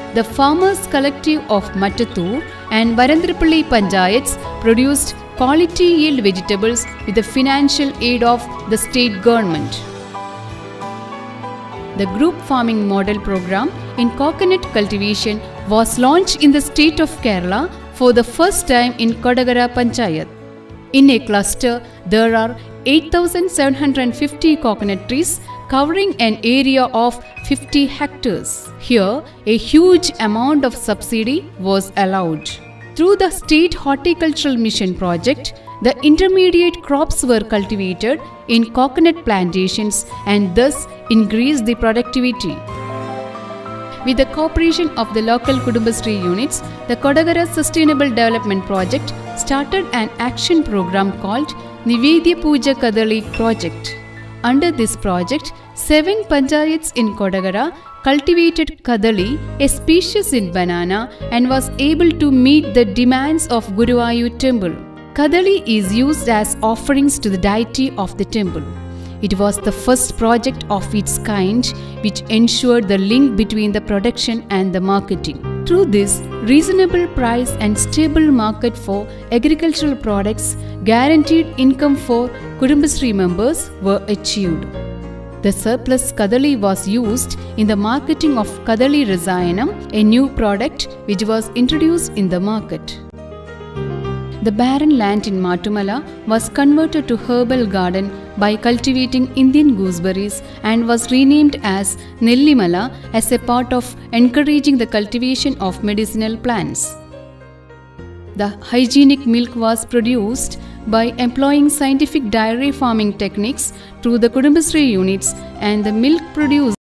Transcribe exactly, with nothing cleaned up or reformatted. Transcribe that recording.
The Farmers Collective of Mattattur and Varandrapalli Panchayats produced quality yield vegetables with the financial aid of the state government. The group farming model program in coconut cultivation was launched in the state of Kerala for the first time in Kodagara Panchayat. In a cluster, there are eight thousand seven hundred fifty coconut trees covering an area of fifty hectares. Here, a huge amount of subsidy was allowed. Through the State Horticultural Mission project, the intermediate crops were cultivated in coconut plantations and thus increased the productivity. With the cooperation of the local Kudumbashree units, the Kodagara Sustainable Development Project started an action program called Nivedya Puja Kadali Project. Under this project, seven panchayats in Kodagara cultivated Kadali, a species in banana, and was able to meet the demands of Guruvayur temple. Kadali is used as offerings to the deity of the temple. It was the first project of its kind which ensured the link between the production and the marketing. Through this, reasonable price and stable market for agricultural products guaranteed income for Kudumbashree members were achieved. The surplus Kadali was used in the marketing of Kadali Rasayanam, a new product which was introduced in the market. The barren land in Mattumala was converted to herbal garden by cultivating Indian gooseberries and was renamed as Nellimala as a part of encouraging the cultivation of medicinal plants. The hygienic milk was produced by employing scientific dairy farming techniques through the Kudumbashree units, and the milk produced